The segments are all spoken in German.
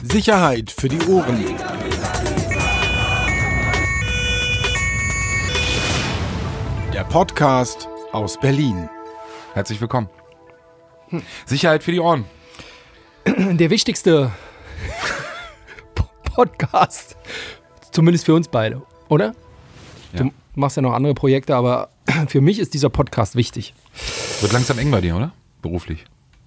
Sicherheit für die Ohren. Der Podcast aus Berlin. Herzlich willkommen. Sicherheit für die Ohren. Der wichtigste Podcast, zumindest für uns beide, oder? Ja. Du machst ja noch andere Projekte, aber für mich ist dieser Podcast wichtig. Wird langsam eng bei dir, oder? Beruflich.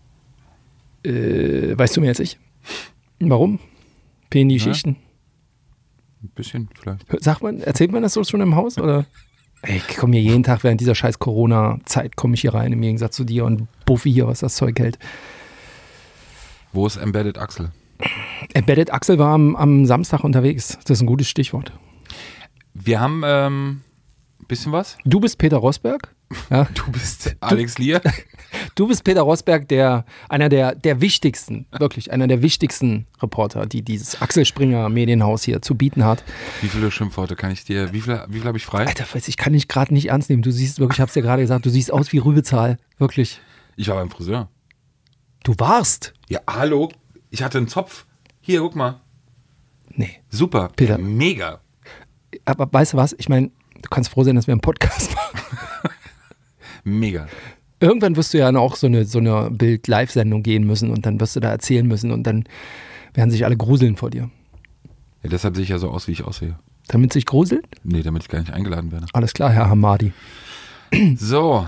Weißt du mehr als ich? Warum? Fehlen die Schichten? Ein bisschen vielleicht. Erzählt man das so schon im Haus? Oder? Ich komme hier jeden Tag während dieser scheiß Corona-Zeit komme ich hier rein, im Gegensatz zu dir und Buffy hier, was das Zeug hält. Wo ist Embedded Axel? Embedded Axel war am Samstag unterwegs. Das ist ein gutes Stichwort. Wir haben ein bisschen was. Du bist Peter Rosberg. Ja. Du bist Alex Lier. Du bist Peter Rosberg, einer der wichtigsten, wirklich einer der wichtigsten Reporter, die dieses Axel Springer Medienhaus hier zu bieten hat. Wie viele Schimpfworte kann ich dir, wie viel habe ich frei? Alter, ich kann dich gerade nicht ernst nehmen. Du siehst wirklich, ich hab's dir gerade gesagt, du siehst aus wie Rübezahl. Wirklich. Ich war beim Friseur. Du warst? Ja, hallo. Ich hatte einen Zopf. Hier, guck mal. Nee. Super. Peter. Mega. Aber weißt du was? Ich meine, du kannst froh sein, dass wir einen Podcast machen. Mega. Irgendwann wirst du ja auch so eine Bild-Live-Sendung gehen müssen und dann wirst du da erzählen müssen und dann werden sich alle gruseln vor dir. Ja, deshalb sehe ich ja so aus, wie ich aussehe. Damit sich gruselt? Nee, damit ich gar nicht eingeladen werde. Alles klar, Herr Hamadi. So.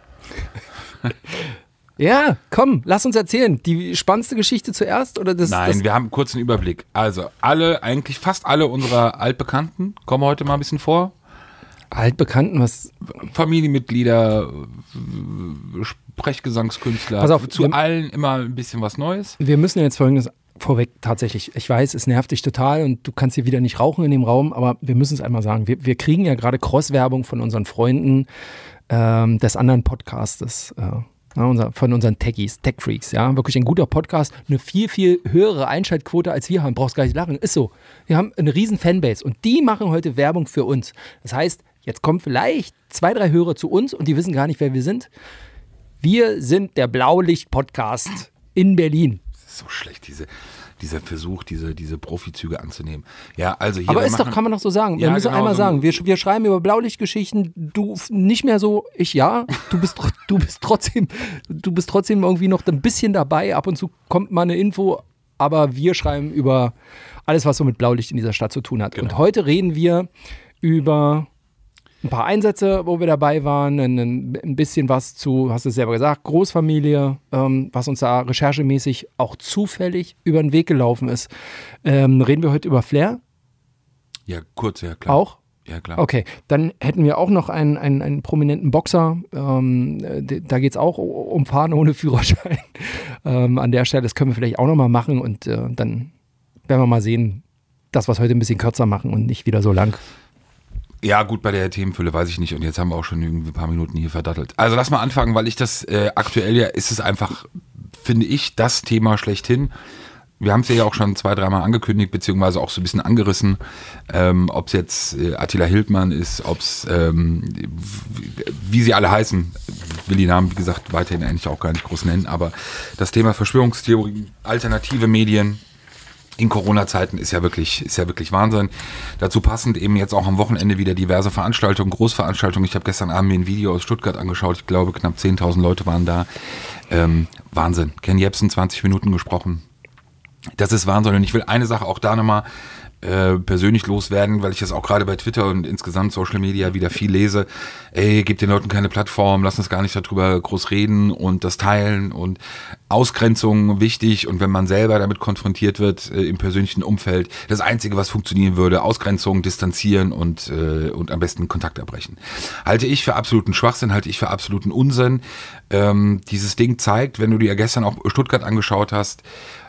Ja, komm, lass uns erzählen. Die spannendste Geschichte zuerst? Oder Nein, wir haben einen kurzen Überblick. Also fast alle unserer Altbekannten kommen heute mal ein bisschen vor. Altbekannten, was? Familienmitglieder, Sprechgesangskünstler. Pass auf, zu allen immer ein bisschen was Neues. Wir müssen jetzt Folgendes vorweg tatsächlich. Ich weiß, es nervt dich total und du kannst hier wieder nicht rauchen in dem Raum, aber wir müssen es einmal sagen. Wir kriegen ja gerade Cross-Werbung von unseren Freunden des anderen Podcastes. Von unseren Techies, Tech-Freaks, ja, wirklich ein guter Podcast, eine viel, viel höhere Einschaltquote als wir haben, brauchst gar nicht lachen, ist so. Wir haben eine riesen Fanbase und die machen heute Werbung für uns. Das heißt, jetzt kommen vielleicht 2, 3 Hörer zu uns und die wissen gar nicht, wer wir sind. Wir sind der Blaulicht-Podcast in Berlin. Das ist so schlecht, dieser Versuch, diese Profizüge anzunehmen. Ja, also hier. Aber kann man doch so sagen. Wir müssen einmal sagen, wir schreiben über Blaulichtgeschichten, du nicht mehr so, ich ja, du bist trotzdem irgendwie noch ein bisschen dabei, ab und zu kommt mal eine Info, aber wir schreiben über alles, was so mit Blaulicht in dieser Stadt zu tun hat. Genau. Und heute reden wir über ein paar Einsätze, wo wir dabei waren, ein bisschen was zu, hast du es selber gesagt, Großfamilie, was uns da recherchemäßig auch zufällig über den Weg gelaufen ist. Reden wir heute über Flair? Ja, kurz, ja klar. Auch? Ja, klar. Okay, dann hätten wir auch noch einen prominenten Boxer. Da geht es auch um Fahren ohne Führerschein. An der Stelle, das können wir vielleicht auch nochmal machen und dann werden wir mal sehen, dass wir es heute ein bisschen kürzer machen und nicht wieder so lang. Ja, gut, bei der Themenfülle weiß ich nicht. Und jetzt haben wir auch schon irgendwie ein paar Minuten hier verdattelt. Also lass mal anfangen, weil ich das aktuell ja, ist es einfach, finde ich, das Thema schlechthin. Wir haben es ja auch schon 2, 3 Mal angekündigt, beziehungsweise auch so ein bisschen angerissen, ob es jetzt Attila Hildmann ist, ob es, wie sie alle heißen, ich will die Namen, wie gesagt, weiterhin eigentlich auch gar nicht groß nennen, aber das Thema Verschwörungstheorien, alternative Medien, in Corona-Zeiten ist ja wirklich Wahnsinn. Dazu passend eben jetzt auch am Wochenende wieder diverse Veranstaltungen, Großveranstaltungen. Ich habe gestern Abend mir ein Video aus Stuttgart angeschaut. Ich glaube, knapp 10.000 Leute waren da. Wahnsinn. Ken Jebsen 20 Minuten gesprochen. Das ist Wahnsinn. Und ich will eine Sache auch da nochmal persönlich loswerden, weil ich das auch gerade bei Twitter und insgesamt Social Media wieder viel lese. Ey, gebt den Leuten keine Plattform, lass uns gar nicht darüber groß reden und das teilen und Ausgrenzung wichtig und wenn man selber damit konfrontiert wird im persönlichen Umfeld, das Einzige, was funktionieren würde, Ausgrenzung, distanzieren und am besten Kontakt abbrechen. Halte ich für absoluten Schwachsinn, halte ich für absoluten Unsinn. Dieses Ding zeigt, wenn du dir gestern auch Stuttgart angeschaut hast,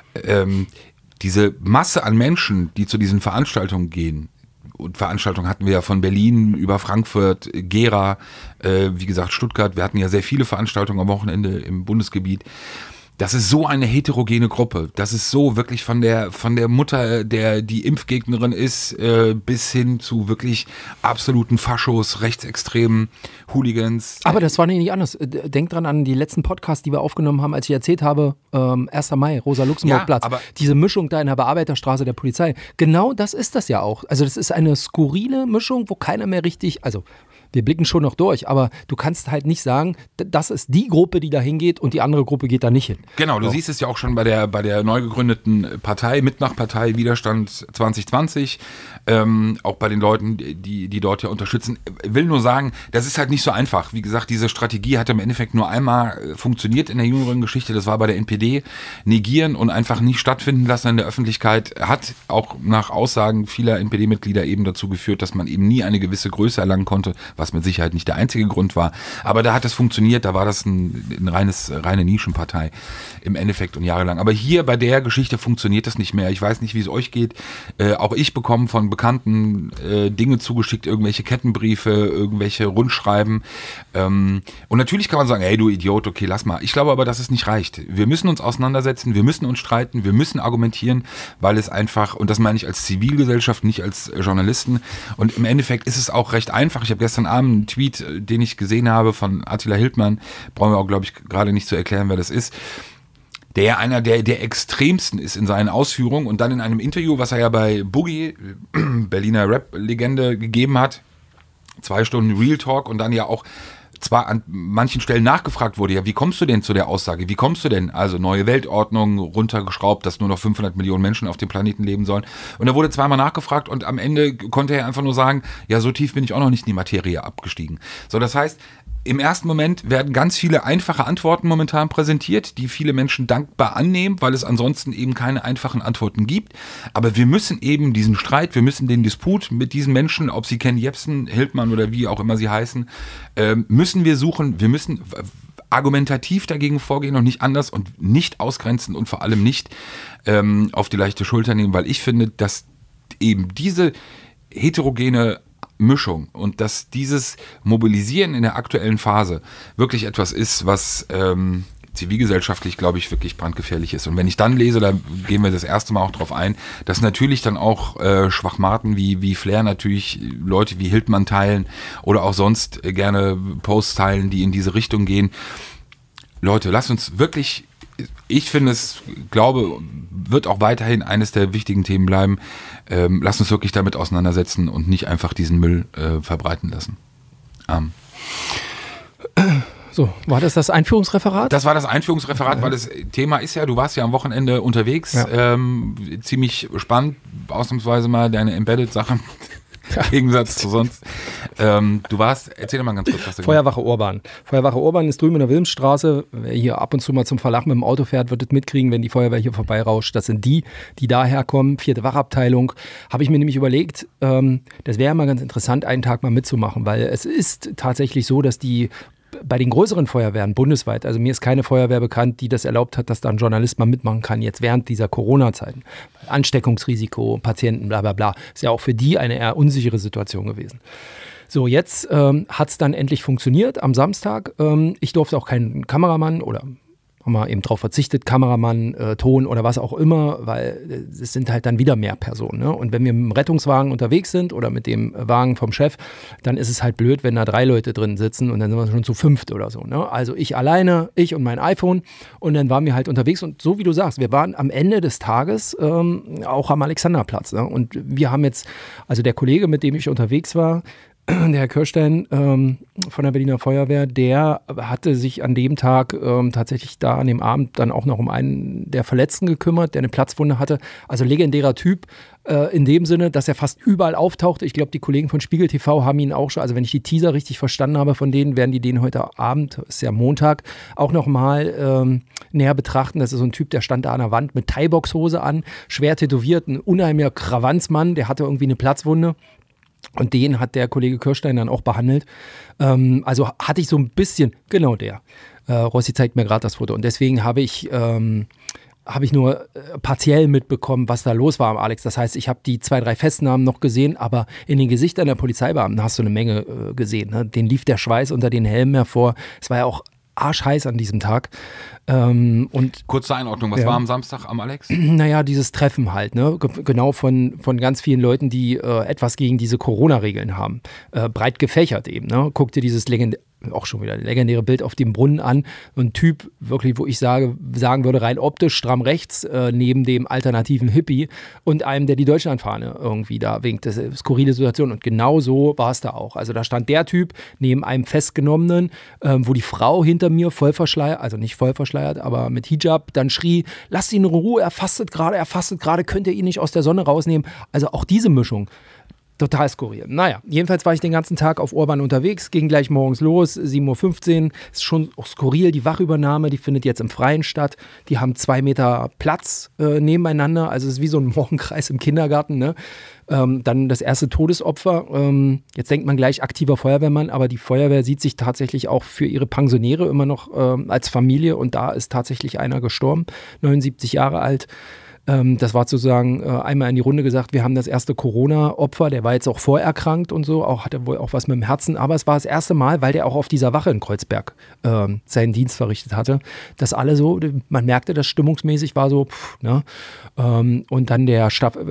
diese Masse an Menschen, die zu diesen Veranstaltungen gehen, und Veranstaltungen hatten wir ja von Berlin über Frankfurt, Gera, wie gesagt Stuttgart, wir hatten ja sehr viele Veranstaltungen am Wochenende im Bundesgebiet, Das ist so eine heterogene Gruppe. Das ist so wirklich von der Mutter, die Impfgegnerin ist, bis hin zu wirklich absoluten Faschos, rechtsextremen Hooligans. Aber das war nicht anders. Denk dran an die letzten Podcasts, die wir aufgenommen haben, als ich erzählt habe, 1. Mai, Rosa-Luxemburg-Platz. Ja, diese Mischung da in der Bearbeiterstraße der Polizei. Genau das ist das ja auch. Also das ist eine skurrile Mischung, wo keiner mehr richtig, also wir blicken schon noch durch, aber du kannst halt nicht sagen, das ist die Gruppe, die da hingeht und die andere Gruppe geht da nicht hin. Genau, du siehst es ja auch schon bei der neu gegründeten Partei, Mitmachpartei Widerstand 2020, auch bei den Leuten, die dort ja unterstützen. Ich will nur sagen, das ist halt nicht so einfach. Wie gesagt, diese Strategie hat im Endeffekt nur einmal funktioniert in der jüngeren Geschichte, das war bei der NPD. Negieren und einfach nicht stattfinden lassen in der Öffentlichkeit hat auch nach Aussagen vieler NPD-Mitglieder eben dazu geführt, dass man eben nie eine gewisse Größe erlangen konnte, was mit Sicherheit nicht der einzige Grund war. Aber da hat es funktioniert, da war das eine reine Nischenpartei im Endeffekt und jahrelang. Aber hier bei der Geschichte funktioniert das nicht mehr. Ich weiß nicht, wie es euch geht. Auch ich bekomme von Bekannten Dinge zugeschickt, irgendwelche Kettenbriefe, irgendwelche Rundschreiben. Und natürlich kann man sagen, hey du Idiot, okay, lass mal. Ich glaube aber, dass es nicht reicht. Wir müssen uns auseinandersetzen, wir müssen uns streiten, wir müssen argumentieren, weil es einfach, und das meine ich als Zivilgesellschaft, nicht als Journalisten. Und im Endeffekt ist es auch recht einfach. Ich habe gestern Abend einen Tweet, den ich gesehen habe von Attila Hildmann, brauchen wir auch, glaube ich, gerade nicht zu erklären, wer das ist, der einer der extremsten ist in seinen Ausführungen und dann in einem Interview, was er ja bei Boogie, Berliner Rap-Legende, gegeben hat, 2 Stunden Real Talk und dann ja auch zwar an manchen Stellen nachgefragt wurde, ja, wie kommst du denn zu der Aussage? Wie kommst du denn? Also neue Weltordnung, runtergeschraubt, dass nur noch 500 Millionen Menschen auf dem Planeten leben sollen. Und da wurde zweimal nachgefragt und am Ende konnte er einfach nur sagen, ja, so tief bin ich auch noch nicht in die Materie abgestiegen. So, das heißt, im ersten Moment werden ganz viele einfache Antworten momentan präsentiert, die viele Menschen dankbar annehmen, weil es ansonsten eben keine einfachen Antworten gibt. Aber wir müssen eben diesen Streit, wir müssen den Disput mit diesen Menschen, ob sie Ken Jebsen, Hildmann oder wie auch immer sie heißen, müssen wir suchen. Wir müssen argumentativ dagegen vorgehen und nicht anders und nicht ausgrenzen und vor allem nicht auf die leichte Schulter nehmen, weil ich finde, dass eben diese heterogene Mischung und dass dieses Mobilisieren in der aktuellen Phase wirklich etwas ist, was zivilgesellschaftlich, glaube ich, wirklich brandgefährlich ist. Und wenn ich dann lese, da gehen wir das erste Mal auch drauf ein, dass natürlich dann auch Schwachmaten wie Flair natürlich Leute wie Hildmann teilen oder auch sonst gerne Posts teilen, die in diese Richtung gehen. Leute, lasst uns wirklich, ich finde es, glaube, wird auch weiterhin eines der wichtigen Themen bleiben. Lasst uns wirklich damit auseinandersetzen und nicht einfach diesen Müll verbreiten lassen. So, war das Einführungsreferat? Das war das Einführungsreferat, weil das Thema ist ja, du warst ja am Wochenende unterwegs, ja. Ziemlich spannend, ausnahmsweise mal deine Embedded-Sache. Im Gegensatz zu sonst. Erzähl doch mal ganz kurz, was du Feuerwache Urban. Feuerwache Urban ist drüben in der Wilmsstraße. Wer hier ab und zu mal zum Verlag mit dem Auto fährt, wird es mitkriegen, wenn die Feuerwehr hier vorbeirauscht. Das sind die daherkommen. 4. Wachabteilung. Habe ich mir nämlich überlegt, das wäre mal ganz interessant, einen Tag mal mitzumachen, weil es ist tatsächlich so, dass die bei den größeren Feuerwehren bundesweit, also mir ist keine Feuerwehr bekannt, die das erlaubt hat, dass da ein Journalist mal mitmachen kann, jetzt während dieser Corona-Zeiten. Ansteckungsrisiko, Patienten, bla bla bla, ist ja auch für die eine eher unsichere Situation gewesen. So, jetzt hat es dann endlich funktioniert am Samstag. Ich durfte auch keinen Kameramann oder haben wir eben drauf verzichtet, Kameramann, Ton oder was auch immer, weil es sind halt dann wieder mehr Personen. Ne? Und wenn wir mit dem Rettungswagen unterwegs sind oder mit dem Wagen vom Chef, dann ist es halt blöd, wenn da 3 Leute drin sitzen und dann sind wir schon zu 5 oder so. Ne? Also ich alleine, ich und mein iPhone und dann waren wir halt unterwegs und so wie du sagst, wir waren am Ende des Tages auch am Alexanderplatz. Ne? Und wir haben jetzt, also der Kollege, mit dem ich unterwegs war, der Herr Kirstein von der Berliner Feuerwehr, der hatte sich an dem Tag tatsächlich da an dem Abend dann auch noch um einen der Verletzten gekümmert, der eine Platzwunde hatte. Also legendärer Typ in dem Sinne, dass er fast überall auftaucht. Ich glaube, die Kollegen von Spiegel TV haben ihn auch schon, also wenn ich die Teaser richtig verstanden habe von denen, werden die den heute Abend, ist ja Montag, auch nochmal näher betrachten. Das ist so ein Typ, der stand da an der Wand mit Thai-Box-Hose an, schwer tätowiert, ein unheimlicher Krawanzmann, der hatte irgendwie eine Platzwunde. Und den hat der Kollege Kirstein dann auch behandelt. Also hatte ich so ein bisschen, genau der. Rossi zeigt mir gerade das Foto. Und deswegen habe ich nur partiell mitbekommen, was da los war am Alex. Das heißt, ich habe die 2, 3 Festnahmen noch gesehen, aber in den Gesichtern der Polizeibeamten hast du eine Menge gesehen. Ne? Denen lief der Schweiß unter den Helmen hervor. Es war ja auch arschheiß an diesem Tag. Und kurze Einordnung, was war am Samstag am Alex? Naja, dieses Treffen halt, ne? Genau von ganz vielen Leuten, die etwas gegen diese Corona-Regeln haben. Breit gefächert eben, ne? Guck dir dieses legendäre Bild auf dem Brunnen an. Ein Typ, wirklich, wo ich sagen würde, rein optisch, stramm rechts, neben dem alternativen Hippie und einem, der die Deutschlandfahne irgendwie da winkt. Das ist eine skurrile Situation. Und genau so war es da auch. Also da stand der Typ neben einem Festgenommenen, wo die Frau hinter mir voll verschleiert, also nicht voll verschleiert, aber mit Hijab, dann schrie, lasst ihn in Ruhe, er fastet gerade, könnt ihr ihn nicht aus der Sonne rausnehmen. Also auch diese Mischung. Total skurril. Naja, jedenfalls war ich den ganzen Tag auf Orban unterwegs, ging gleich morgens los, 7:15 Uhr. Ist schon auch skurril, die Wachübernahme, die findet jetzt im Freien statt. Die haben 2 Meter Platz nebeneinander, also es ist wie so ein Morgenkreis im Kindergarten, ne? Dann das erste Todesopfer. Jetzt denkt man gleich aktiver Feuerwehrmann, aber die Feuerwehr sieht sich tatsächlich auch für ihre Pensionäre immer noch als Familie und da ist tatsächlich einer gestorben, 79 Jahre alt. Das war sozusagen einmal in die Runde gesagt, wir haben das erste Corona-Opfer, der war jetzt auch vorerkrankt und so, hatte wohl auch was mit dem Herzen, aber es war das erste Mal, weil der auch auf dieser Wache in Kreuzberg seinen Dienst verrichtet hatte, dass alle so, man merkte, das stimmungsmäßig war so, ne? Und dann der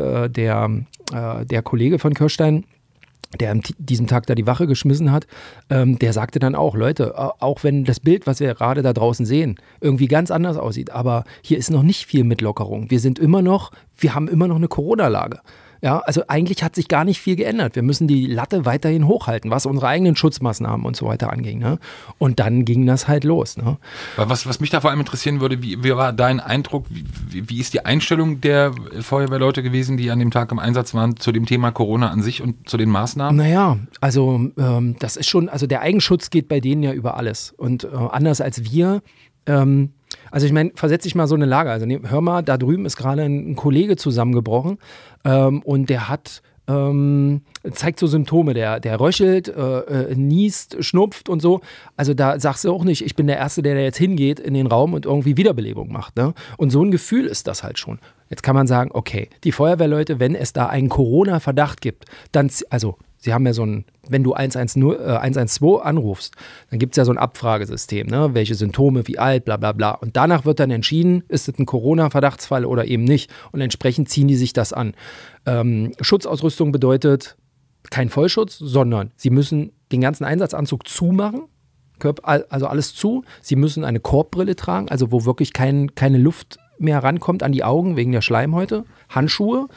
Kollege von Kirstein, der an diesem Tag da die Wache geschmissen hat, der sagte dann auch, Leute, auch wenn das Bild, was wir gerade da draußen sehen, irgendwie ganz anders aussieht, aber hier ist noch nicht viel mit Lockerung. Wir haben immer noch eine Corona-Lage. Ja, also eigentlich hat sich gar nicht viel geändert. Wir müssen die Latte weiterhin hochhalten, was unsere eigenen Schutzmaßnahmen und so weiter anging. Ne? Und dann ging das halt los. Ne? Was mich da vor allem interessieren würde, wie war dein Eindruck, wie ist die Einstellung der Feuerwehrleute gewesen, die an dem Tag im Einsatz waren, zu dem Thema Corona an sich und zu den Maßnahmen? Naja, also das ist schon, also der Eigenschutz geht bei denen ja über alles. Und anders als wir, also ich meine, versetz dich mal so eine Lage. Also hör mal, da drüben ist gerade ein Kollege zusammengebrochen und der hat, zeigt so Symptome, der röchelt, niest, schnupft und so. Also da sagst du auch nicht, ich bin der Erste, der jetzt hingeht in den Raum und irgendwie Wiederbelebung macht. Ne? Und so ein Gefühl ist das halt schon. Jetzt kann man sagen, okay, die Feuerwehrleute, wenn es da einen Corona-Verdacht gibt, dann, also sie haben ja so ein, wenn du 112 anrufst, dann gibt es ja so ein Abfragesystem, ne? Welche Symptome, wie alt, bla bla bla. Und danach wird dann entschieden, ist es ein Corona-Verdachtsfall oder eben nicht. Und entsprechend ziehen die sich das an. Schutzausrüstung bedeutet kein Vollschutz, sondern sie müssen den ganzen Einsatzanzug zumachen, also alles zu. Sie müssen eine Korbbrille tragen, also wo wirklich keine Luft mehr rankommt an die Augen wegen der Schleimhäute. Handschuhe,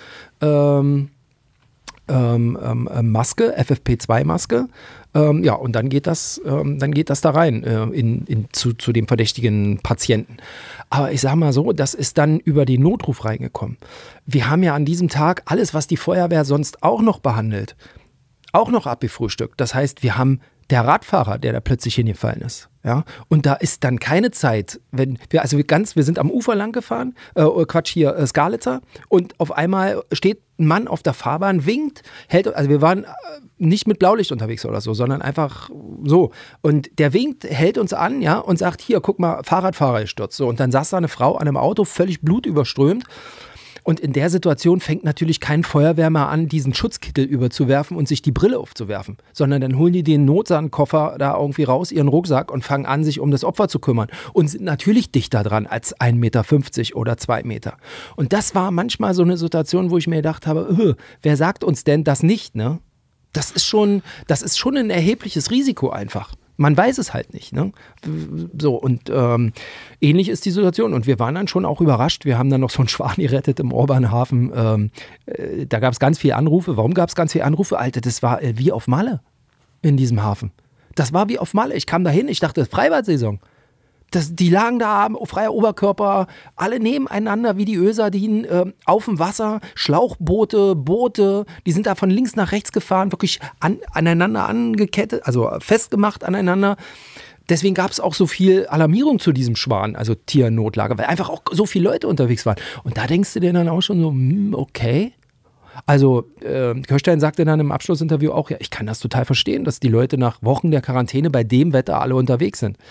Maske, FFP2-Maske, ja, und dann geht das da rein zu dem verdächtigen Patienten. Aber ich sage mal so, das ist dann über den Notruf reingekommen. Wir haben ja an diesem Tag alles, was die Feuerwehr sonst auch noch behandelt, auch noch abgefrühstückt. Das heißt, wir haben der Radfahrer, der da plötzlich hingefallen ist. Ja? Und da ist dann keine Zeit, wir sind am Ufer lang gefahren, Skalitzer, und auf einmal steht ein Mann auf der Fahrbahn, winkt, hält, also wir waren nicht mit Blaulicht unterwegs oder so, sondern einfach so. Und der winkt, hält uns an, ja, und sagt, hier, guck mal, Fahrradfahrer gestürzt. So, und dann saß da eine Frau an einem Auto, völlig blutüberströmt. Und in der Situation fängt natürlich kein Feuerwehrmann an, diesen Schutzkittel überzuwerfen und sich die Brille aufzuwerfen, sondern dann holen die den Notsandkoffer da irgendwie raus, ihren Rucksack, und fangen an, sich um das Opfer zu kümmern und sind natürlich dichter dran als 1,50 Meter oder 2 Meter. Und das war manchmal so eine Situation, wo ich mir gedacht habe, wer sagt uns denn das nicht, ne? Das ist schon ein erhebliches Risiko einfach. Man weiß es halt nicht. Ne? So, und ähnlich ist die Situation. Und wir waren dann schon auch überrascht. Wir haben dann noch so einen Schwan gerettet im Orbanhafen. Da gab es ganz viele Anrufe. Warum gab es ganz viele Anrufe? Alter, das war wie auf Malle in diesem Hafen. Das war wie auf Malle. Ich kam da hin, ich dachte, Freibad-Saison. Die lagen da, freier Oberkörper, alle nebeneinander wie die Ölsardinen, auf dem Wasser, Schlauchboote, Boote, die sind da von links nach rechts gefahren, wirklich aneinander angekettet, also festgemacht aneinander. Deswegen gab es auch so viel Alarmierung zu diesem Schwan, also Tiernotlager, weil einfach auch so viele Leute unterwegs waren. Und da denkst du dir dann auch schon so, okay. Also Kirstein sagte dann im Abschlussinterview auch, ja, ich kann das total verstehen, dass die Leute nach Wochen der Quarantäne bei dem Wetter alle unterwegs sind.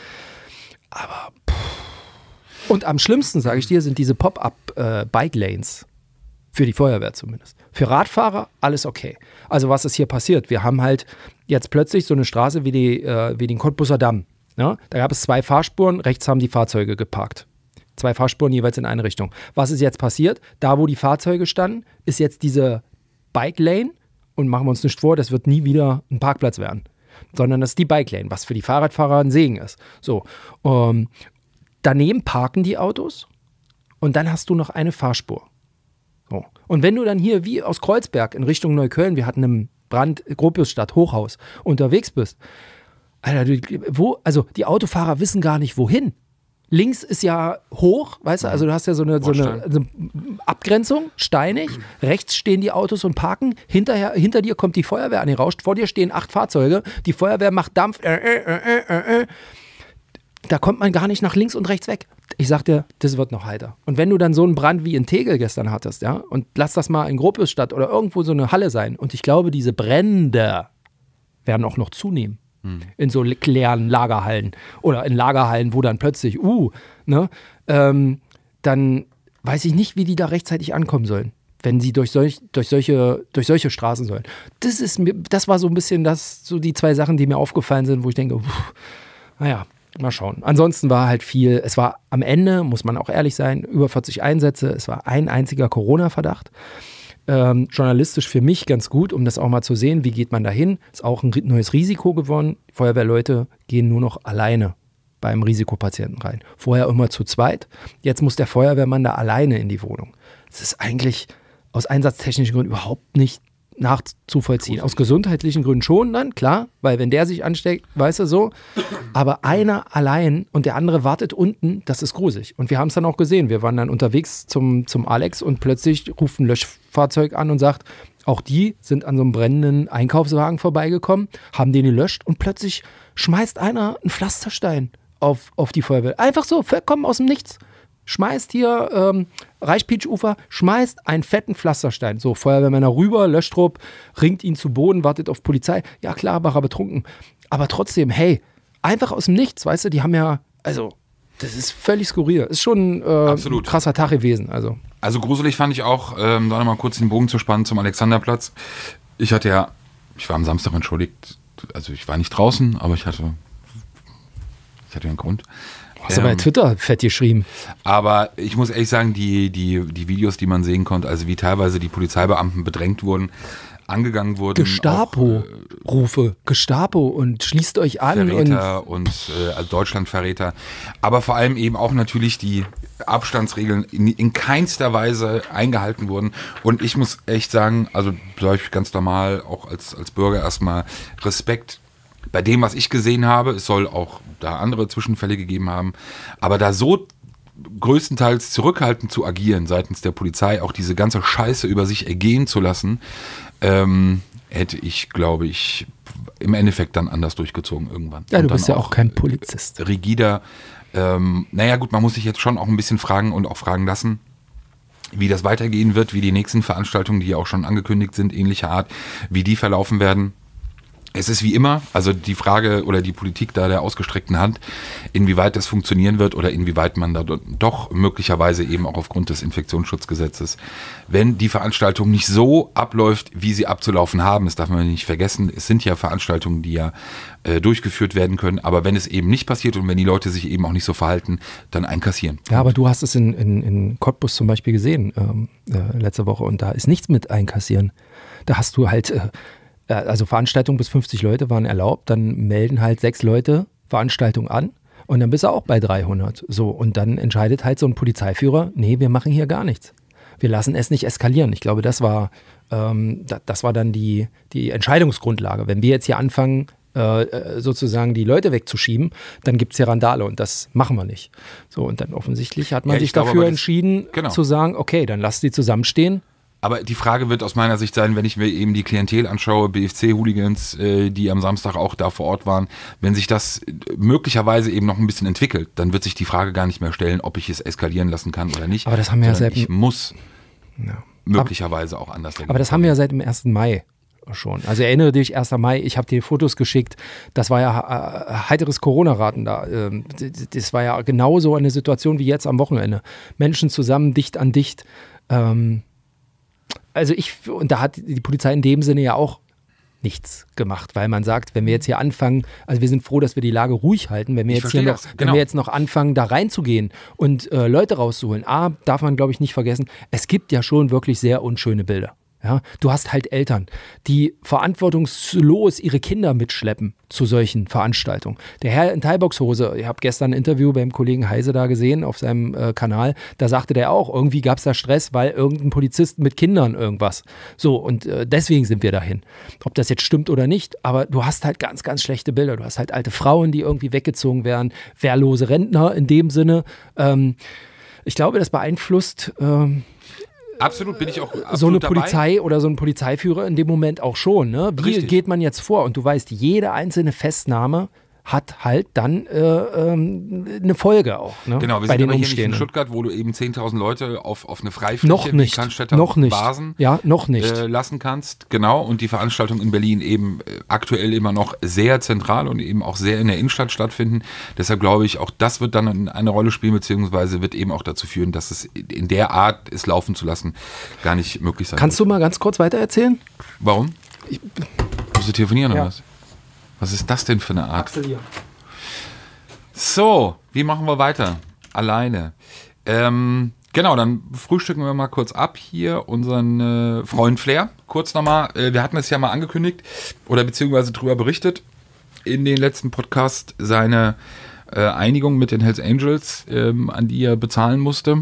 Aber und am schlimmsten, sage ich dir, sind diese Pop-up-Bike-Lanes. Für die Feuerwehr zumindest. Für Radfahrer alles okay. Also was ist hier passiert? Wir haben halt jetzt plötzlich so eine Straße wie den Cottbuser Damm. Ja, da gab es 2 Fahrspuren, rechts haben die Fahrzeuge geparkt. 2 Fahrspuren jeweils in eine Richtung. Was ist jetzt passiert? Da, wo die Fahrzeuge standen, ist jetzt diese Bike Lane und machen wir uns nicht vor, das wird nie wieder ein Parkplatz werden, sondern das ist die Bike Lane, was für die Fahrradfahrer ein Segen ist. So, daneben parken die Autos und dann hast du noch eine Fahrspur. So. Und wenn du dann hier wie aus Kreuzberg in Richtung Neukölln, wir hatten im Brand, Gropiusstadt, Hochhaus, unterwegs bist, Alter, also die Autofahrer wissen gar nicht, wohin. Links ist ja hoch, weißt du, also du hast ja so eine Abgrenzung, steinig. Rechts stehen die Autos und parken. Hinter dir kommt die Feuerwehr angerauscht. Vor dir stehen 8 Fahrzeuge. Die Feuerwehr macht Dampf. Da kommt man gar nicht nach links und rechts weg. Ich sag dir, das wird noch heiter. Und wenn du dann so einen Brand wie in Tegel gestern hattest, ja, und lass das mal in Gropiusstadt oder irgendwo so eine Halle sein. Und ich glaube, diese Brände werden auch noch zunehmen. In so leeren Lagerhallen oder in Lagerhallen, wo dann plötzlich, dann weiß ich nicht, wie die da rechtzeitig ankommen sollen, wenn sie durch solche Straßen sollen. Das war so ein bisschen so die 2 Sachen, die mir aufgefallen sind, wo ich denke, naja, mal schauen. Ansonsten war halt viel, es war am Ende, muss man auch ehrlich sein, über 40 Einsätze, es war ein einziger Corona-Verdacht. Journalistisch für mich ganz gut, um das auch mal zu sehen, wie geht man da hin. Ist auch ein neues Risiko geworden. Feuerwehrleute gehen nur noch alleine beim Risikopatienten rein. Vorher immer zu zweit. Jetzt muss der Feuerwehrmann da alleine in die Wohnung. Das ist eigentlich aus einsatztechnischen Gründen überhaupt nicht nachzuvollziehen. Aus gesundheitlichen Gründen schon dann, klar, weil wenn der sich ansteckt, weißt du so, aber einer allein und der andere wartet unten, das ist gruselig. Und wir haben es dann auch gesehen, wir waren dann unterwegs zum Alex und plötzlich ruft ein Löschfahrzeug an und sagt, auch die sind an so einem brennenden Einkaufswagen vorbeigekommen, haben den gelöscht und plötzlich schmeißt einer einen Pflasterstein auf die Feuerwehr. Einfach so, vollkommen aus dem Nichts. Schmeißt hier Reichpeach-Ufer, schmeißt einen fetten Pflasterstein. So, Feuerwehrmänner rüber, Löschtrupp, ringt ihn zu Boden, wartet auf Polizei. Ja klar, war er betrunken. Aber trotzdem, hey, einfach aus dem Nichts, weißt du, die haben ja, also, das ist völlig skurril. Ist schon ein krasser Tag gewesen. Also gruselig fand ich auch, da nochmal kurz den Bogen zu spannen zum Alexanderplatz. Ich war am Samstag entschuldigt, also ich war nicht draußen, aber ich hatte einen Grund. Hast du bei Twitter fett geschrieben. Aber ich muss ehrlich sagen, die Videos, die man sehen konnte, also wie teilweise die Polizeibeamten bedrängt wurden, angegangen wurden. Gestapo-Rufe, Gestapo und schließt euch an. Verräter und also Deutschlandverräter. Aber vor allem eben auch natürlich die Abstandsregeln in keinster Weise eingehalten wurden. Und ich muss echt sagen, also sage ich ganz normal, auch als Bürger erstmal Respekt bei dem, was ich gesehen habe. Es soll auch da andere Zwischenfälle gegeben haben. Aber da so größtenteils zurückhaltend zu agieren seitens der Polizei, auch diese ganze Scheiße über sich ergehen zu lassen, hätte ich, glaube ich, im Endeffekt dann anders durchgezogen irgendwann. Ja, du bist ja auch kein Polizist. Rigider. Naja gut, man muss sich jetzt schon auch ein bisschen fragen und auch fragen lassen, wie das weitergehen wird, wie die nächsten Veranstaltungen, die ja auch schon angekündigt sind, ähnlicher Art, wie die verlaufen werden. Es ist wie immer, also die Frage oder die Politik da der ausgestreckten Hand, inwieweit das funktionieren wird oder inwieweit man da doch möglicherweise eben auch aufgrund des Infektionsschutzgesetzes, wenn die Veranstaltung nicht so abläuft, wie sie abzulaufen haben, das darf man nicht vergessen, es sind ja Veranstaltungen, die ja durchgeführt werden können, aber wenn es eben nicht passiert und wenn die Leute sich eben auch nicht so verhalten, dann einkassieren. Ja, aber du hast es in Cottbus zum Beispiel gesehen, letzte Woche, und da ist nichts mit einkassieren. Da hast du halt... Also Veranstaltungen bis 50 Leute waren erlaubt, dann melden halt 6 Leute Veranstaltung an und dann bist du auch bei 300. So, und dann entscheidet halt so ein Polizeiführer, nee, wir machen hier gar nichts. Wir lassen es nicht eskalieren. Ich glaube, das war dann die Entscheidungsgrundlage. Wenn wir jetzt hier anfangen, sozusagen die Leute wegzuschieben, dann gibt es hier Randale und das machen wir nicht. So, und dann offensichtlich hat man sich dafür entschieden, zu sagen, okay, dann lass die zusammenstehen. Aber die Frage wird aus meiner Sicht sein, wenn ich mir eben die Klientel anschaue, BFC-Hooligans, die am Samstag auch da vor Ort waren, wenn sich das möglicherweise eben noch ein bisschen entwickelt, dann wird sich die Frage gar nicht mehr stellen, ob ich es eskalieren lassen kann oder nicht. Aber das haben wir ja seit... Ich muss möglicherweise auch anders denken. Aber das haben wir ja seit dem 1. Mai schon. Also erinnere dich, 1. Mai, ich habe dir Fotos geschickt, das war ja heiteres Corona-Raten da. Das war ja genauso eine Situation wie jetzt am Wochenende. Menschen zusammen, dicht an dicht. Und da hat die Polizei in dem Sinne ja auch nichts gemacht, weil man sagt, wenn wir jetzt hier anfangen, also wir sind froh, dass wir die Lage ruhig halten, wenn wir jetzt hier noch, wenn wir jetzt noch anfangen, da reinzugehen und Leute rauszuholen, darf man, glaube ich, nicht vergessen, es gibt ja schon wirklich sehr unschöne Bilder. Ja, du hast halt Eltern, die verantwortungslos ihre Kinder mitschleppen zu solchen Veranstaltungen. Der Herr in Thai-Box-Hose, ich habe gestern ein Interview beim Kollegen Heise da gesehen auf seinem Kanal, da sagte der auch, irgendwie gab es da Stress, weil irgendein Polizist mit Kindern irgendwas. So, und deswegen sind wir dahin. Ob das jetzt stimmt oder nicht, aber du hast halt ganz, ganz schlechte Bilder. Du hast halt alte Frauen, die irgendwie weggezogen werden, wehrlose Rentner in dem Sinne. Ich glaube, das beeinflusst absolut, bin ich auch absolut so eine dabei. Polizei oder so ein Polizeiführer in dem Moment auch schon. Ne? Wie Richtig. geht man jetzt vor? Und du weißt, jede einzelne Festnahme hat halt dann eine Folge auch. Ne? Genau, wir bei sind den aber hier nicht in Umstehenden. Stuttgart, wo du eben 10.000 Leute auf eine Freifläche Noch nicht, wie Cannstätter noch nicht. Basen Ja, noch nicht. Lassen kannst. Genau, und die Veranstaltung in Berlin eben aktuell immer noch sehr zentral und eben auch sehr in der Innenstadt stattfinden. Deshalb glaube ich, auch das wird dann eine Rolle spielen, beziehungsweise wird eben auch dazu führen, dass es in der Art, es laufen zu lassen, gar nicht möglich sein Kannst du mal ganz kurz weiter erzählen? Warum? Musst du telefonieren Ja. oder was? Was ist das denn für eine Art? Axel hier. So, wie machen wir weiter? Alleine. Genau, dann frühstücken wir mal kurz ab hier unseren Freund Flair. Kurz nochmal, wir hatten es ja mal angekündigt oder beziehungsweise darüber berichtet in den letzten Podcast, seine Einigung mit den Hells Angels, an die er bezahlen musste.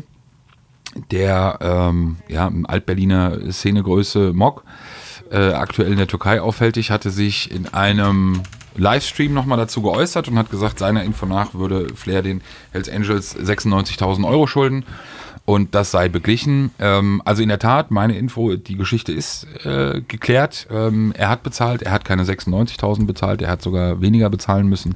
Der Altberliner Szenegröße Mock, aktuell in der Türkei auffällig, hatte sich in einem Livestream nochmal dazu geäußert und hat gesagt, seiner Info nach würde Flair den Hells Angels 96.000 Euro schulden und das sei beglichen. Also in der Tat, meine Info, die Geschichte ist geklärt. Er hat bezahlt, er hat keine 96.000 bezahlt, er hat sogar weniger bezahlen müssen.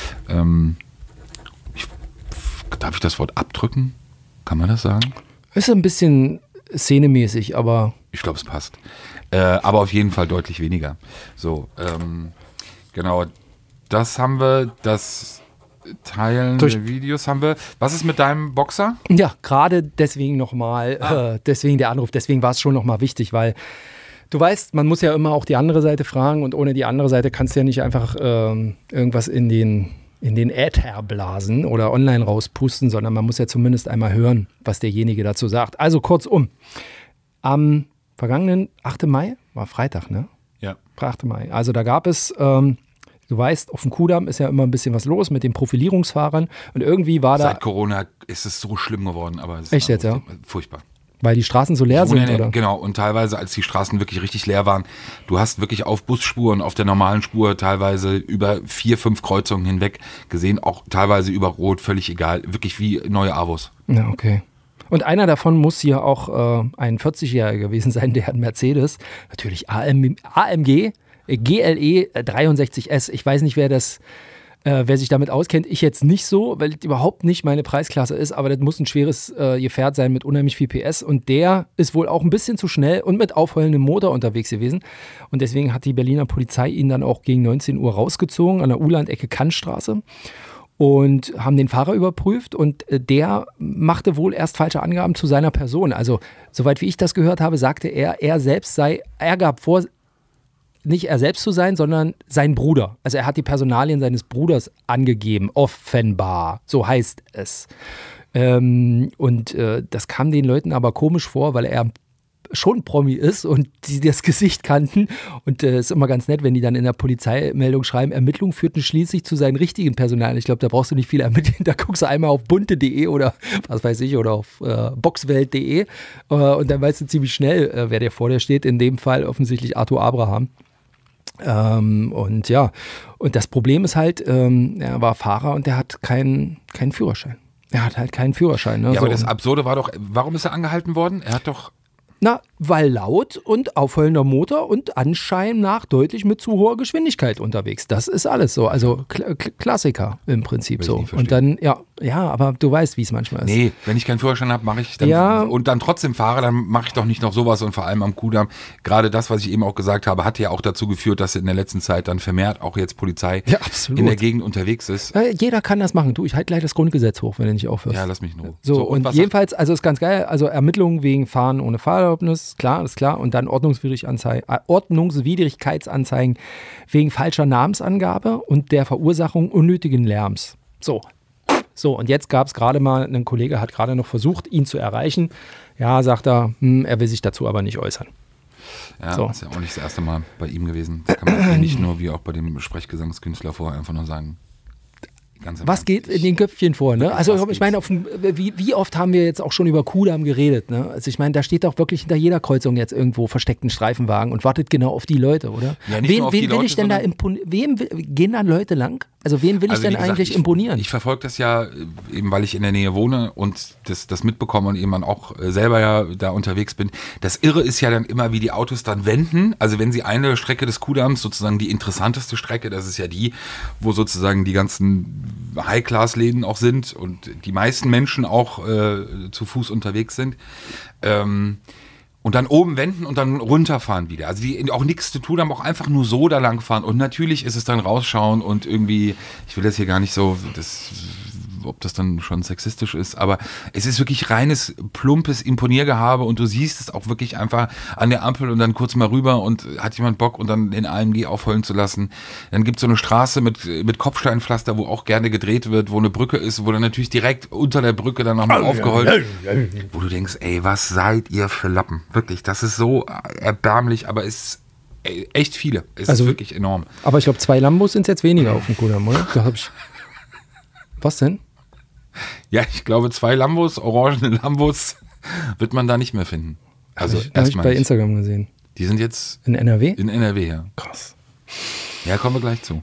Darf ich das Wort abdrücken? Kann man das sagen? Ist ein bisschen szenemäßig, aber Ich glaube, es passt. Aber auf jeden Fall deutlich weniger. So, genau. Das haben wir, das Teilen Durch- der Videos haben wir. Was ist mit deinem Boxer? ja, gerade deswegen nochmal, deswegen der Anruf, deswegen war es schon nochmal wichtig, weil du weißt, man muss ja immer auch die andere Seite fragen und ohne die andere Seite kannst du ja nicht einfach irgendwas in den Äther blasen oder online rauspusten, sondern man muss ja zumindest einmal hören, was derjenige dazu sagt. Also kurzum, am vergangenen 8. Mai, war Freitag, ne? Ja. 8. Mai. Also da gab es, du weißt, auf dem Kudamm ist ja immer ein bisschen was los mit den Profilierungsfahrern und irgendwie war da, Seit Corona ist es so schlimm geworden, aber es ist Echt jetzt, ja? furchtbar. weil die Straßen so leer sind, oder? Genau, und teilweise, als die Straßen wirklich richtig leer waren, du hast wirklich auf Busspuren, auf der normalen Spur teilweise über 4, 5 Kreuzungen hinweg gesehen, auch teilweise über Rot, völlig egal, wirklich wie neue Avos. Ja, okay. Und einer davon muss hier auch ein 40-Jähriger gewesen sein, der hat Mercedes, natürlich AMG, GLE 63S. Ich weiß nicht, wer sich damit auskennt. Ich jetzt nicht so, weil es überhaupt nicht meine Preisklasse ist, aber das muss ein schweres Gefährt sein mit unheimlich viel PS und der ist wohl auch ein bisschen zu schnell und mit aufheulendem Motor unterwegs gewesen und deswegen hat die Berliner Polizei ihn dann auch gegen 19 Uhr rausgezogen an der Uland-Ecke Kantstraße und haben den Fahrer überprüft und der machte wohl erst falsche Angaben zu seiner Person. Also, soweit wie ich das gehört habe, sagte er gab vor, nicht er selbst zu sein, sondern sein Bruder. Also er hat die Personalien seines Bruders angegeben, offenbar, so heißt es. Das kam den Leuten aber komisch vor, weil er schon Promi ist und die das Gesicht kannten. Und ist immer ganz nett, wenn die dann in der Polizeimeldung schreiben, Ermittlungen führten schließlich zu seinen richtigen Personalien. Ich glaube, da brauchst du nicht viel ermitteln. Da guckst du einmal auf bunte.de oder was weiß ich, oder auf boxwelt.de und dann weißt du ziemlich schnell, wer dir vor dir steht. In dem Fall offensichtlich Arthur Abraham. Und das Problem ist halt, er war Fahrer und der hat keinen Führerschein. Er hat halt keinen Führerschein. Ne? Ja, aber So. das Absurde war doch, warum ist er angehalten worden? Er hat doch... Na, weil laut und aufheulender Motor und anscheinend nach deutlich mit zu hoher Geschwindigkeit unterwegs. Das ist alles so. Also Klassiker im Prinzip Will ich so. nie Und dann, ja, aber du weißt, wie es manchmal ist. Nee, wenn ich keinen Führerschein habe, mache ich dann Ja. und dann trotzdem fahre, dann mache ich doch nicht noch sowas und vor allem am Kudamm. Gerade das, was ich eben auch gesagt habe, hat ja auch dazu geführt, dass in der letzten Zeit dann vermehrt auch jetzt Polizei Ja, absolut. in der Gegend unterwegs ist. Jeder kann das machen. Du, ich halte gleich das Grundgesetz hoch, wenn du nicht aufhörst. Ja, lass mich in Ruhe. So, und was jedenfalls, also ist ganz geil, also Ermittlungen wegen Fahren ohne Fahrerlaubnis, ist klar. Und dann Ordnungswidrigkeitsanzeigen wegen falscher Namensangabe und der Verursachung unnötigen Lärms. So, und jetzt gab es gerade mal, ein Kollege hat gerade noch versucht, ihn zu erreichen. Ja, sagt er, er will sich dazu aber nicht äußern. Ja, So. ist ja auch nicht das erste Mal bei ihm gewesen. Das kann man nicht nur wie auch bei dem Sprechgesangskünstler vorher einfach nur sagen. Was geht in den Köpfchen vor? Ne? Also ich meine, wie oft haben wir jetzt auch schon über Kudamm geredet? Ne? Also ich meine, da steht doch wirklich hinter jeder Kreuzung jetzt irgendwo versteckt ein Streifenwagen und wartet genau auf die Leute, oder? Ja, nicht nur auf die Leute, ich denn da gehen da Leute lang? Also wen will ich denn eigentlich imponieren? Ich verfolge das ja eben, weil ich in der Nähe wohne und das mitbekomme und eben auch selber ja da unterwegs bin. Das Irre ist ja dann immer, wie die Autos dann wenden. Also wenn sie eine Strecke des Kudamms, sozusagen die interessanteste Strecke, das ist ja die, wo sozusagen die ganzen High-Class-Läden auch sind und die meisten Menschen auch zu Fuß unterwegs sind. Und dann oben wenden und dann runterfahren wieder. Also die auch nichts zu tun haben, auch einfach nur so da lang fahren. Und natürlich ist es dann rausschauen und irgendwie, ich will das hier gar nicht so, ob das dann schon sexistisch ist, aber es ist wirklich reines, plumpes Imponiergehabe und du siehst es auch wirklich einfach an der Ampel und dann kurz mal rüber und hat jemand Bock und dann den AMG aufheulen zu lassen. Dann gibt es so eine Straße mit Kopfsteinpflaster, wo auch gerne gedreht wird, wo eine Brücke ist, wo dann natürlich direkt unter der Brücke dann nochmal aufgeheult, wo du denkst, ey, was seid ihr für Lappen? Wirklich, das ist so erbärmlich, aber es ist echt viele. Es ist wirklich enorm. Aber ich glaube, 2 Lambos sind jetzt weniger auf dem Kudamm, oder? Da hab ich. Was denn? Ja, ich glaube, 2 Lambos, orangene Lambos, wird man da nicht mehr finden. Also habe ich bei Instagram gesehen. Die sind jetzt in NRW? In NRW, ja. Krass. Ja, kommen wir gleich zu.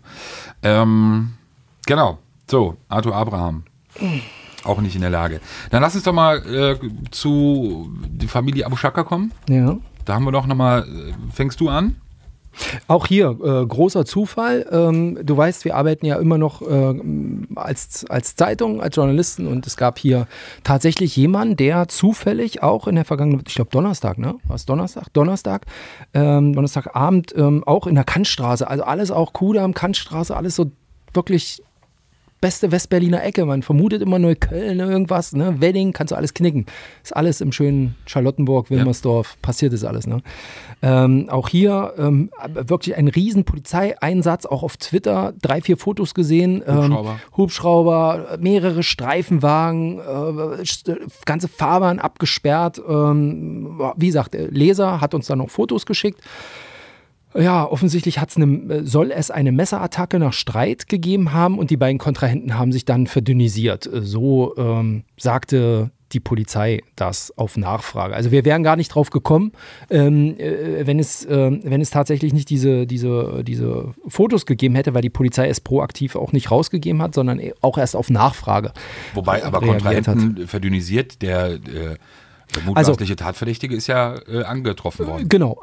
Genau. So, Arthur Abraham. Auch nicht in der Lage. Dann lass uns doch mal zu der Familie Abu Shaka kommen. Ja. Da haben wir doch nochmal, fängst du an? Auch hier, großer Zufall. Du weißt, wir arbeiten ja immer noch als Zeitung, als Journalisten und es gab hier tatsächlich jemanden, der zufällig auch in der vergangenen, ich glaube Donnerstag, ne? War es Donnerstag? Donnerstagabend auch in der Kantstraße, also alles auch Kudamm, Kantstraße, alles so wirklich beste Westberliner Ecke. Man vermutet immer Neukölln, irgendwas, ne? Wedding, kannst du alles knicken. Ist alles im schönen Charlottenburg, Wilmersdorf, passiert ist alles, ne? Auch hier wirklich ein riesen Polizeieinsatz, auch auf Twitter, 3, 4 Fotos gesehen. Hubschrauber, mehrere Streifenwagen, ganze Fahrbahn abgesperrt. Wie gesagt, der Leser hat uns dann noch Fotos geschickt. Ja, offensichtlich soll es eine Messerattacke nach Streit gegeben haben und die beiden Kontrahenten haben sich dann verdünnisiert. So sagte die Polizei das auf Nachfrage. Also wir wären gar nicht drauf gekommen, wenn es tatsächlich nicht diese Fotos gegeben hätte, weil die Polizei es proaktiv auch nicht rausgegeben hat, sondern auch erst auf Nachfrage. Wobei aber Kontrahenten verdünnisiert, der mutmaßliche Tatverdächtige ist ja angetroffen worden. Genau.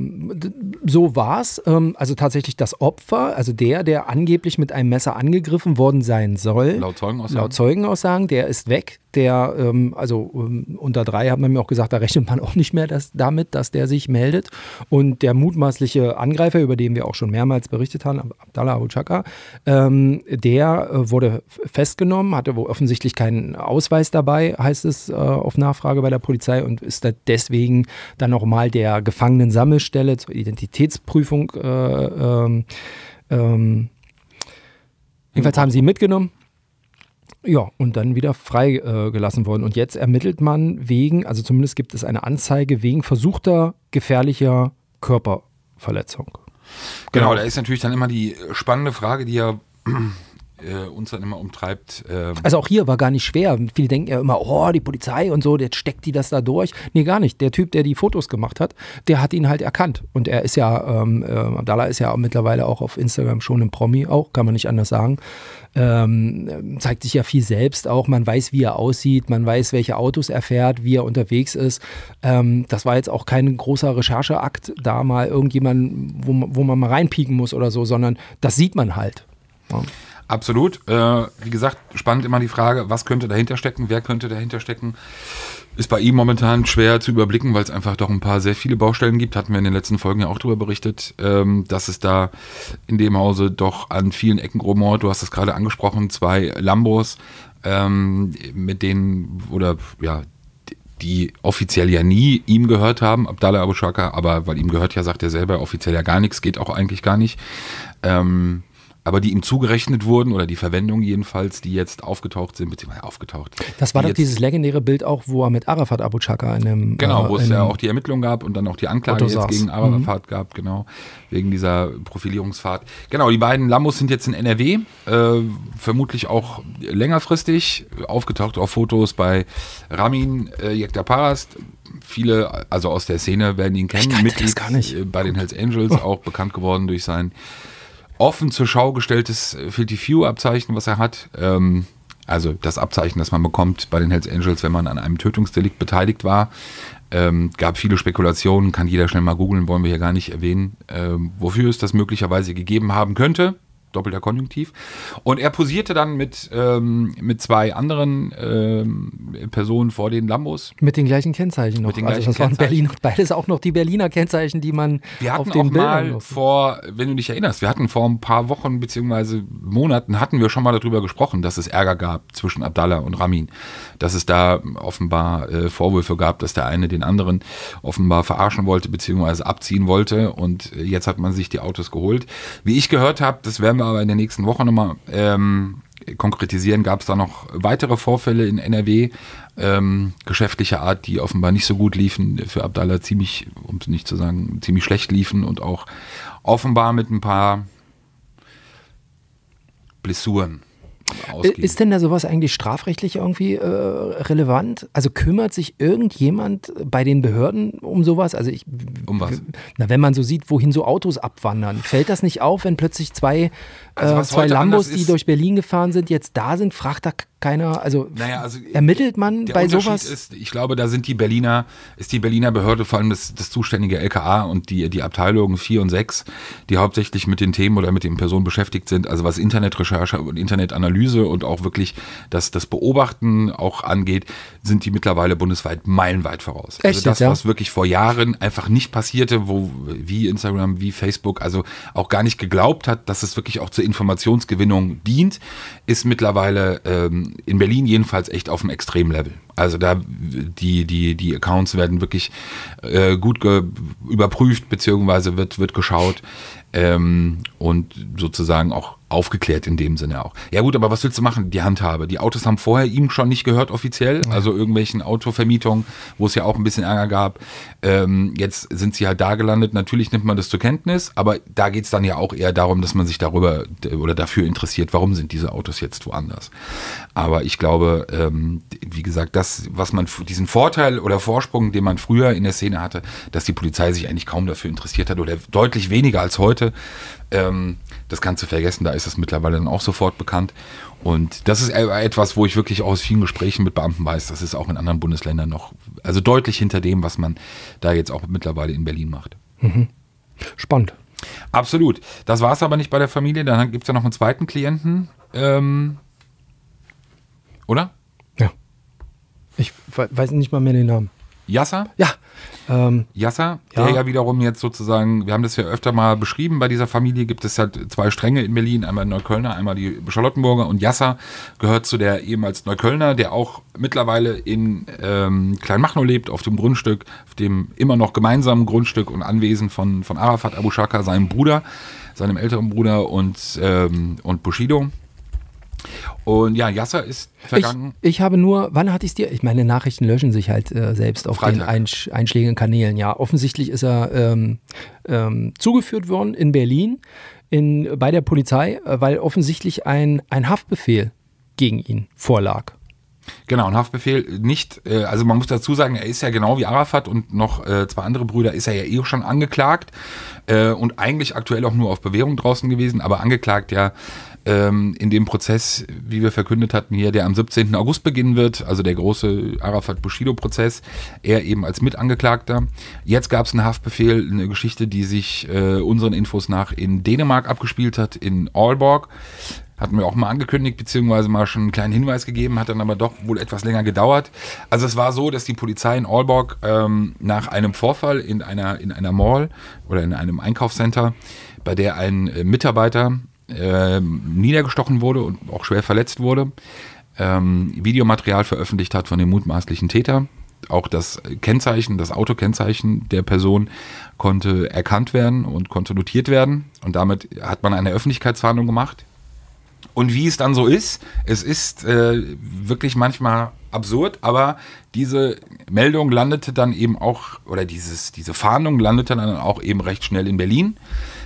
So war es. Also tatsächlich das Opfer, also der angeblich mit einem Messer angegriffen worden sein soll. Laut Zeugenaussagen, der ist weg. Unter 3 hat man mir auch gesagt, da rechnet man auch nicht mehr damit, dass der sich meldet. Und der mutmaßliche Angreifer, über den wir auch schon mehrmals berichtet haben, Abdallah Abu Shaka, der wurde festgenommen, hatte wohl offensichtlich keinen Ausweis dabei, heißt es auf Nachfrage bei der Polizei und ist deswegen dann nochmal der Gefangenensammelstelle zur Identitätsprüfung. Jedenfalls haben sie ihn mitgenommen. Ja, und dann wieder freigelassen worden. Und jetzt ermittelt man also zumindest gibt es eine Anzeige wegen versuchter gefährlicher Körperverletzung. Genau, da ist natürlich dann immer die spannende Frage, die ja uns dann immer umtreibt. Also auch hier war gar nicht schwer. Viele denken ja immer, oh, die Polizei und so, jetzt steckt die das da durch. Nee, gar nicht. Der Typ, der die Fotos gemacht hat, der hat ihn halt erkannt. Und er ist ja, Abdallah ist ja mittlerweile auch auf Instagram schon ein Promi, auch, kann man nicht anders sagen. Zeigt sich ja viel selbst auch. Man weiß, wie er aussieht, man weiß, welche Autos er fährt, wie er unterwegs ist. Das war jetzt auch kein großer Rechercheakt, da mal irgendjemand, wo man mal reinpieken muss oder so, sondern das sieht man halt. Ja. Absolut. Wie gesagt, spannend immer die Frage, was könnte dahinter stecken, wer könnte dahinter stecken. Ist bei ihm momentan schwer zu überblicken, weil es einfach doch ein paar sehr viele Baustellen gibt. Hatten wir in den letzten Folgen ja auch darüber berichtet, dass es da in dem Hause doch an vielen Ecken rumort. Du hast es gerade angesprochen, 2 Lambos, mit denen, oder ja, die offiziell ja nie ihm gehört haben, Abdallah Abu Shaka, aber weil ihm gehört ja, sagt er selber, offiziell ja gar nichts, geht auch eigentlich gar nicht. Aber die ihm zugerechnet wurden, oder die Verwendung jedenfalls, die jetzt aufgetaucht sind, beziehungsweise aufgetaucht. Das war doch dieses legendäre Bild auch, wo er mit Arafat Abu Shaka in einem... Genau, wo es ja auch die Ermittlung gab und dann auch die Anklage jetzt gegen Arafat gab, genau, wegen dieser Profilierungsfahrt. Genau, die beiden Lambos sind jetzt in NRW, vermutlich auch längerfristig, aufgetaucht auf Fotos bei Ramin Yekta-Parast. Viele, also aus der Szene, werden ihn kennen. Mitglied gar nicht. Bei den Hells Angels, auch bekannt geworden durch sein offen zur Schau gestelltes Filthy Few-Abzeichen, was er hat. Also das Abzeichen, das man bekommt bei den Hells Angels, wenn man an einem Tötungsdelikt beteiligt war. Gab viele Spekulationen, kann jeder schnell mal googeln, wollen wir hier gar nicht erwähnen, wofür es das möglicherweise gegeben haben könnte. Doppelter Konjunktiv. Und er posierte dann mit zwei anderen Personen vor den Lambos. Mit den gleichen Kennzeichen noch. Mit den gleichen das waren Berlin, beides auch noch die Berliner Kennzeichen, die man auf den Bildern mal vor, wenn du dich erinnerst, wir hatten vor ein paar Wochen bzw. Monaten, hatten wir schon mal darüber gesprochen, dass es Ärger gab zwischen Abdallah und Ramin. Dass es da offenbar Vorwürfe gab, dass der eine den anderen offenbar verarschen wollte bzw. abziehen wollte. Und jetzt hat man sich die Autos geholt. Wie ich gehört habe, das werden wir aber in der nächsten Woche nochmal konkretisieren, gab es da noch weitere Vorfälle in NRW, geschäftlicher Art, die offenbar nicht so gut liefen, für Abdallah ziemlich, um es nicht zu sagen, ziemlich schlecht liefen und auch offenbar mit ein paar Blessuren ausgehen. Ist denn da sowas eigentlich strafrechtlich irgendwie relevant? Also kümmert sich irgendjemand bei den Behörden um sowas? Also um was? Na, wenn man so sieht, wohin so Autos abwandern, fällt das nicht auf, wenn plötzlich zwei Lambos, die durch Berlin gefahren sind, jetzt da sind, fragt da keiner, also ermittelt man bei sowas? Ist, ich glaube, da sind die Berliner Behörde, vor allem das zuständige LKA und die Abteilungen 4 und 6, die hauptsächlich mit den Themen oder mit den Personen beschäftigt sind, also was Internetrecherche und Internetanalyse und auch wirklich das Beobachten auch angeht, sind die mittlerweile bundesweit meilenweit voraus. Echt, also das, ja? was wirklich vor Jahren einfach nicht passierte, wie Instagram, wie Facebook, also auch gar nicht geglaubt hat, dass es wirklich auch zur Informationsgewinnung dient, ist mittlerweile in Berlin jedenfalls echt auf einem extremen Level. Also da die Accounts werden wirklich gut überprüft, beziehungsweise wird geschaut und sozusagen auch aufgeklärt in dem Sinne auch. Ja gut, aber was willst du machen? Die Handhabe. Die Autos haben vorher ihm schon nicht gehört offiziell, also irgendwelchen Autovermietungen, wo es ja auch ein bisschen Ärger gab. Jetzt sind sie halt da gelandet. Natürlich nimmt man das zur Kenntnis, aber da geht es dann ja auch eher darum, dass man sich darüber oder dafür interessiert, warum sind diese Autos jetzt woanders. Aber ich glaube, wie gesagt, das, was man, diesen Vorteil oder Vorsprung, den man früher in der Szene hatte, dass die Polizei sich eigentlich kaum dafür interessiert hat oder deutlich weniger als heute, das kannst du vergessen, da ist es mittlerweile dann auch sofort bekannt. Und das ist etwas, wo ich wirklich auch aus vielen Gesprächen mit Beamten weiß, das ist auch in anderen Bundesländern noch, also deutlich hinter dem, was man da jetzt auch mittlerweile in Berlin macht. Mhm. Spannend. Absolut. Das war es aber nicht bei der Familie, dann gibt es ja noch einen zweiten Klienten, oder? Ja. Ich weiß nicht mal mehr den Namen. Yasser? Ja. Yasser, der ja wiederum jetzt sozusagen, wir haben das ja öfter mal beschrieben, bei dieser Familie gibt es halt zwei Stränge in Berlin, einmal Neuköllner, einmal die Charlottenburger, und Yasser gehört zu der ehemals Neuköllner, der auch mittlerweile in Kleinmachnow lebt, auf dem Grundstück, auf dem immer noch gemeinsamen Grundstück und Anwesen von Arafat Abu Shaka, seinem Bruder, seinem älteren Bruder und Bushido. Und ja, Yasser ist vergangen. Ich habe nur, wann hatte ich es dir? Ich meine, Nachrichten löschen sich halt selbst auf Freitag. den einschlägigen Kanälen. Ja, offensichtlich ist er zugeführt worden in Berlin bei der Polizei, weil offensichtlich ein Haftbefehl gegen ihn vorlag. Genau, ein Haftbefehl nicht, also man muss dazu sagen, er ist ja genau wie Arafat und noch zwei andere Brüder, ist er ja eh schon angeklagt und eigentlich aktuell auch nur auf Bewährung draußen gewesen, aber angeklagt ja in dem Prozess, wie wir verkündet hatten hier, der am 17. August beginnen wird, also der große Arafat-Bushido-Prozess, er eben als Mitangeklagter. Jetzt gab es einen Haftbefehl, eine Geschichte, die sich unseren Infos nach in Dänemark abgespielt hat, in Aalborg. Hatten wir auch mal angekündigt, beziehungsweise mal schon einen kleinen Hinweis gegeben, hat dann aber doch wohl etwas länger gedauert. Also es war so, dass die Polizei in Aalborg nach einem Vorfall in einer Mall oder in einem Einkaufscenter, bei der ein Mitarbeiter niedergestochen wurde und auch schwer verletzt wurde, Videomaterial veröffentlicht hat von dem mutmaßlichen Täter. auch das Kennzeichen, das Autokennzeichen der Person konnte erkannt werden und konnte notiert werden. Und damit hat man eine Öffentlichkeitsfahndung gemacht. Und wie es dann so ist, es ist wirklich manchmal absurd, aber diese Meldung landete dann eben auch, oder diese Fahndung landete dann auch eben recht schnell in Berlin,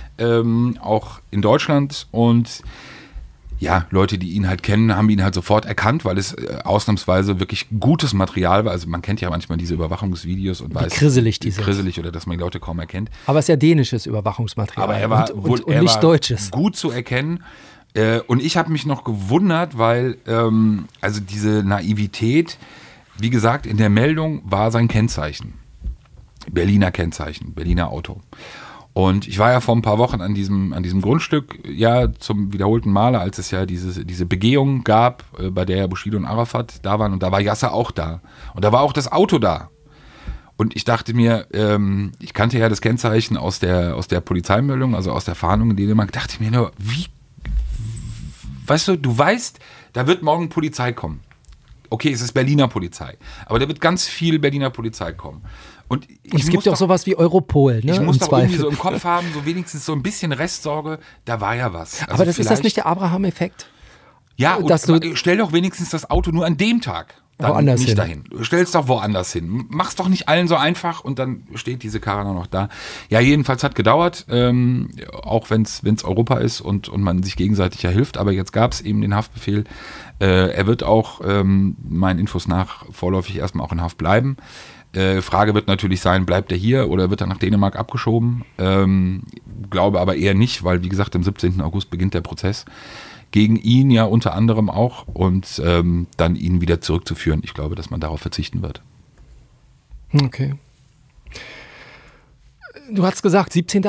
auch in Deutschland. Und ja, Leute, die ihn halt kennen, haben ihn halt sofort erkannt, weil es ausnahmsweise wirklich gutes Material war. Also man kennt ja manchmal diese Überwachungsvideos und weiß, wie krisselig oder dass man die Leute kaum erkennt. Aber es ist ja dänisches Überwachungsmaterial. Aber er war und nicht deutsches. Gut zu erkennen. Und ich habe mich noch gewundert, weil also diese Naivität, wie gesagt, in der Meldung war sein Kennzeichen. Berliner Kennzeichen, Berliner Auto. Und ich war ja vor ein paar Wochen an diesem Grundstück, ja, zum wiederholten Male, als es ja diese Begehung gab, bei der Bushido und Arafat da waren. Und da war Yasser auch da. Und da war auch das Auto da. Und ich dachte mir, ich kannte ja das Kennzeichen aus der Polizeimeldung, also aus der Fahndung in Dänemark, dachte ich mir nur, weißt du weißt, da wird morgen Polizei kommen. Okay, es ist Berliner Polizei. Aber da wird ganz viel Berliner Polizei kommen. Und es gibt ja auch sowas wie Europol, ne? Ich muss doch irgendwie so im Kopf haben, so wenigstens so ein bisschen Restsorge, da war ja was. Also aber ist das nicht der Abraham-Effekt? Ja, stell doch wenigstens das Auto nur an dem Tag. Dann woanders nicht hin. Dahin. Stell's doch woanders hin. Mach's doch nicht allen so einfach und dann steht diese Karre noch da. Ja, jedenfalls hat gedauert, auch wenn's Europa ist und man sich gegenseitig ja hilft. Aber jetzt gab's eben den Haftbefehl. Er wird auch, meinen Infos nach, vorläufig erstmal auch in Haft bleiben. Frage wird natürlich sein, bleibt er hier oder wird er nach Dänemark abgeschoben? Glaube aber eher nicht, weil wie gesagt, am 17. August beginnt der Prozess. Gegen ihn ja unter anderem auch und dann ihn wieder zurückzuführen. Ich glaube, dass man darauf verzichten wird. Okay. Du hast gesagt, 17.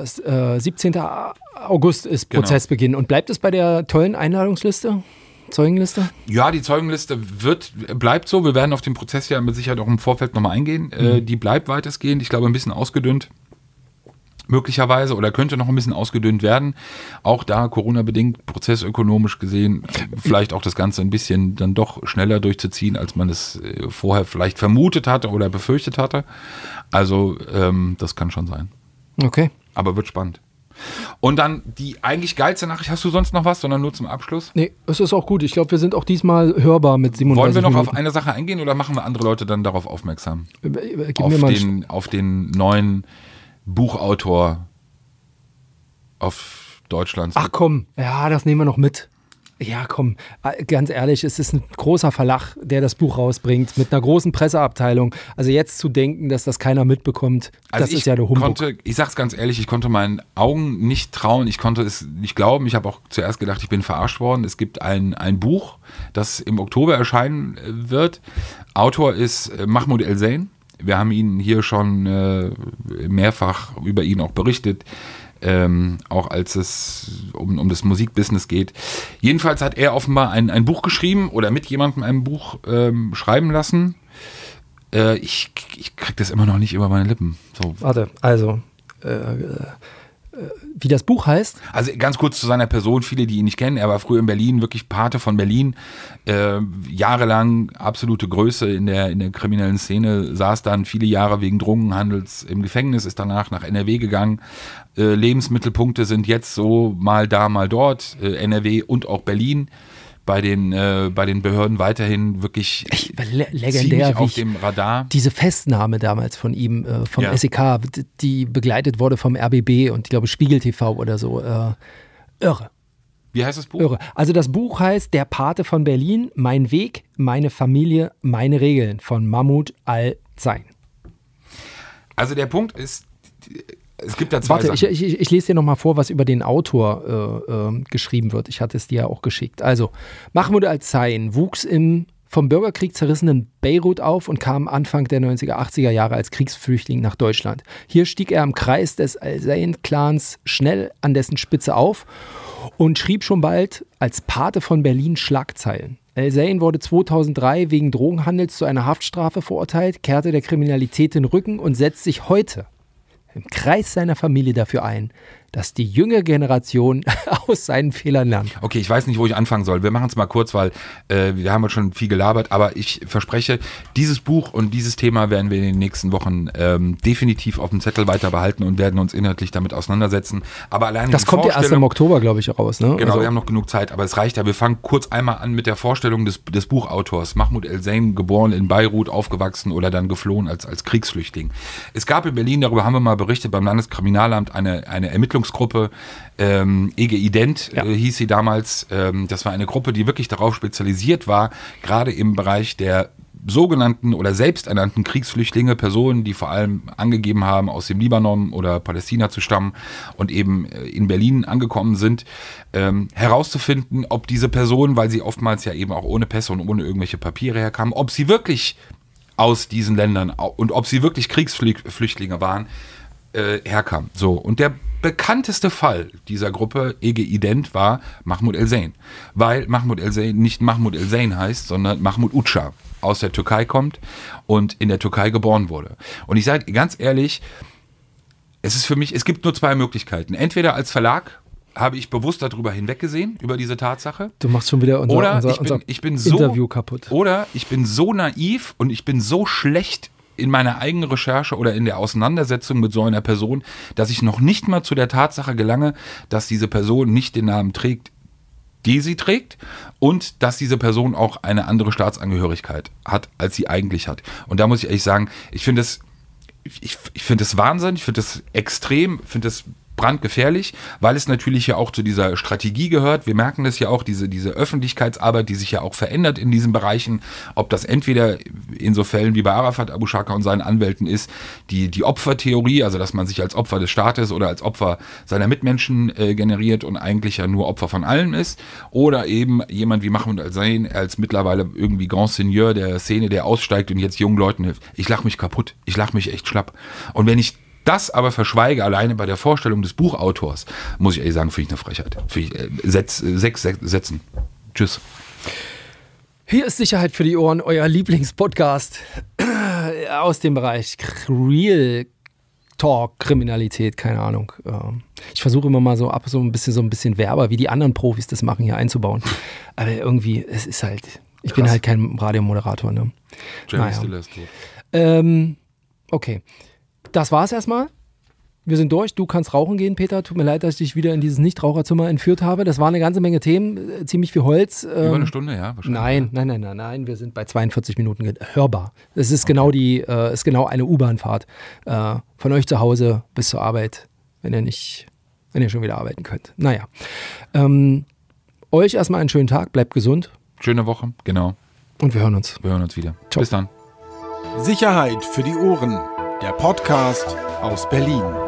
August ist Prozessbeginn. Genau. Und bleibt es bei der tollen Einladungsliste? Zeugenliste? Ja, die Zeugenliste bleibt so. Wir werden auf den Prozess ja mit Sicherheit auch im Vorfeld nochmal eingehen. Die bleibt weitestgehend. Ich glaube, ein bisschen ausgedünnt. Möglicherweise oder könnte noch ein bisschen ausgedünnt werden. Auch da Corona-bedingt, prozessökonomisch gesehen, vielleicht auch das Ganze ein bisschen dann doch schneller durchzuziehen, als man es vorher vielleicht vermutet hatte oder befürchtet hatte. Also das kann schon sein. Okay. Aber wird spannend. Und dann die eigentlich geilste Nachricht, hast du sonst noch was, sondern nur zum Abschluss? Nee, es ist auch gut. Ich glaube, wir sind auch diesmal hörbar mit 37 Wollen wir noch Minuten. auf eine Sache eingehen oder machen wir andere Leute dann darauf aufmerksam? Auf den neuen Buchautor auf Deutschlands. Ach komm, ja, das nehmen wir noch mit. Ja, komm, ganz ehrlich, es ist ein großer Verlag, der das Buch rausbringt, mit einer großen Presseabteilung. Also jetzt zu denken, dass das keiner mitbekommt, das ist ja der Humbug. Ich sag's ganz ehrlich, ich konnte meinen Augen nicht trauen, ich konnte es nicht glauben. Ich habe auch zuerst gedacht, ich bin verarscht worden. Es gibt ein Buch, das im Oktober erscheinen wird. Autor ist Mahmoud El-Zain. Wir haben ihn hier schon mehrfach über ihn auch berichtet. Auch als es um das Musikbusiness geht. Jedenfalls hat er offenbar ein Buch geschrieben oder mit jemandem ein Buch schreiben lassen. Ich krieg das immer noch nicht über meine Lippen. So. Warte, also wie das Buch heißt? Also ganz kurz zu seiner Person, viele, die ihn nicht kennen. Er war früher in Berlin, wirklich Pate von Berlin. Jahrelang absolute Größe in der kriminellen Szene. Saß dann viele Jahre wegen Drogenhandels im Gefängnis, ist danach nach NRW gegangen. Lebensmittelpunkte sind jetzt so mal da, mal dort. NRW und auch Berlin. Bei den Behörden weiterhin wirklich legendär auf dem Radar. Diese Festnahme damals von ihm, vom SEK, die begleitet wurde vom RBB und ich glaube Spiegel TV oder so. Irre. Wie heißt das Buch? Irre. Also das Buch heißt Der Pate von Berlin, Mein Weg, meine Familie, meine Regeln von Mahmoud El-Zain. Also der Punkt ist, es gibt da zwei Sachen. Ich lese dir nochmal vor, was über den Autor geschrieben wird. Ich hatte es dir ja auch geschickt. Also, Mahmoud El-Zain wuchs im vom Bürgerkrieg zerrissenen Beirut auf und kam Anfang der 90er, 80er Jahre als Kriegsflüchtling nach Deutschland. Hier stieg er im Kreis des El-Zain-Clans schnell an dessen Spitze auf und schrieb schon bald als Pate von Berlin Schlagzeilen. El-Zain wurde 2003 wegen Drogenhandels zu einer Haftstrafe verurteilt, kehrte der Kriminalität den Rücken und setzt sich heute im Kreis seiner Familie dafür ein, dass die junge Generation aus seinen Fehlern lernt. Okay, ich weiß nicht, wo ich anfangen soll. Wir machen es mal kurz, weil wir haben schon viel gelabert, aber ich verspreche, dieses Buch und dieses Thema werden wir in den nächsten Wochen definitiv auf dem Zettel weiter behalten und werden uns inhaltlich damit auseinandersetzen. Aber alleine das kommt ja erst im Oktober, glaube ich, raus. Ne? Genau, wir haben noch genug Zeit, aber es reicht ja. Wir fangen kurz einmal an mit der Vorstellung des Buchautors. Mahmoud El-Zein, geboren in Beirut, aufgewachsen oder dann geflohen als Kriegsflüchtling. Es gab in Berlin, darüber haben wir mal berichtet, beim Landeskriminalamt eine Ermittlungsgruppe, EG Ident hieß sie damals. Das war eine Gruppe, die wirklich darauf spezialisiert war, gerade im Bereich der sogenannten oder selbsternannten Kriegsflüchtlinge, Personen, die vor allem angegeben haben, aus dem Libanon oder Palästina zu stammen und eben in Berlin angekommen sind, herauszufinden, ob diese Personen, weil sie oftmals ja eben auch ohne Pässe und ohne irgendwelche Papiere herkamen, ob sie wirklich aus diesen Ländern und ob sie wirklich Kriegsflüchtlinge waren, herkamen. So, und der bekannteste Fall dieser Gruppe, EG Ident, war Mahmoud El-Zein. Weil Mahmoud El-Zein nicht Mahmoud El-Zein heißt, sondern Mahmoud Uçar, aus der Türkei kommt und in der Türkei geboren wurde. Und ich sage ganz ehrlich, es gibt nur zwei Möglichkeiten. Entweder als Verlag habe ich bewusst darüber hinweggesehen, über diese Tatsache. Du machst schon wieder unser Interview kaputt. Oder ich bin so naiv und ich bin so schlecht in meiner eigenen Recherche oder in der Auseinandersetzung mit so einer Person, dass ich noch nicht mal zu der Tatsache gelange, dass diese Person nicht den Namen trägt, die sie trägt, und dass diese Person auch eine andere Staatsangehörigkeit hat, als sie eigentlich hat. Und da muss ich ehrlich sagen, ich finde es Wahnsinn, ich finde es extrem, ich finde es brandgefährlich, weil es natürlich ja auch zu dieser Strategie gehört. Wir merken das ja auch, diese Öffentlichkeitsarbeit, die sich ja auch verändert in diesen Bereichen, ob das entweder in so Fällen wie bei Arafat Abu Shaka und seinen Anwälten ist, die Opfertheorie, also dass man sich als Opfer des Staates oder als Opfer seiner Mitmenschen generiert und eigentlich ja nur Opfer von allem ist, oder eben jemand wie Mahmoud El-Zein als mittlerweile irgendwie Grand Seigneur der Szene, der aussteigt und jetzt jungen Leuten hilft. Ich lache mich kaputt, ich lache mich echt schlapp. Und wenn ich das aber verschweige, alleine bei der Vorstellung des Buchautors, muss ich ehrlich sagen, finde ich eine Frechheit. 6 Sätzen. Tschüss. Hier ist Sicherheit für die Ohren, euer Lieblingspodcast aus dem Bereich Real Talk, Kriminalität, keine Ahnung. Ich versuche immer mal so ein bisschen Werber, wie die anderen Profis das machen, hier einzubauen. Aber irgendwie, es ist halt, ich bin halt kein Radiomoderator. Ne? Jeremy Stiller ist tot. Okay. Das war's erstmal. Wir sind durch. Du kannst rauchen gehen, Peter. Tut mir leid, dass ich dich wieder in dieses Nichtraucherzimmer entführt habe. Das war eine ganze Menge Themen, ziemlich viel Holz. Über eine Stunde, ja? Nein. Wir sind bei 42 Minuten hörbar. Es ist genau eine U-Bahn-Fahrt. Von euch zu Hause bis zur Arbeit, wenn ihr schon wieder arbeiten könnt. Naja. Euch erstmal einen schönen Tag. Bleibt gesund. Schöne Woche, genau. Und wir hören uns. Wir hören uns wieder. Ciao. Bis dann. Sicherheit für die Ohren. Der Podcast aus Berlin.